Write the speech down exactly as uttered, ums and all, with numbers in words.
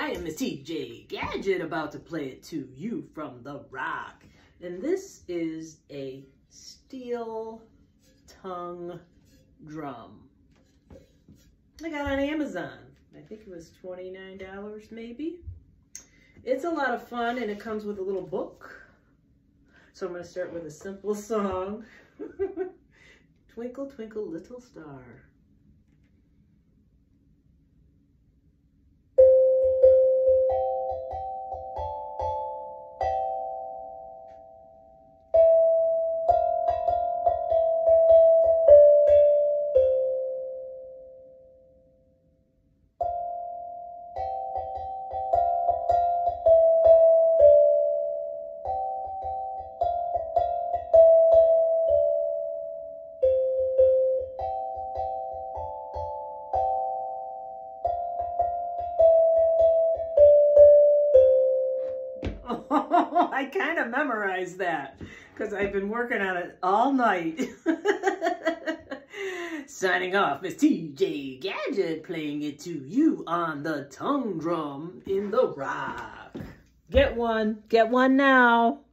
I am Miss T J Gadget, about to play it to you from the rock. And this is a steel tongue drum. I got on Amazon. I think it was twenty-nine dollars maybe. It's a lot of fun and it comes with a little book. So I'm going to start with a simple song. Twinkle, twinkle, little star. I kind of memorized that because I've been working on it all night. Signing off, Miss T J Gadget, playing it to you on the tongue drum in the rock. Get one. Get one now.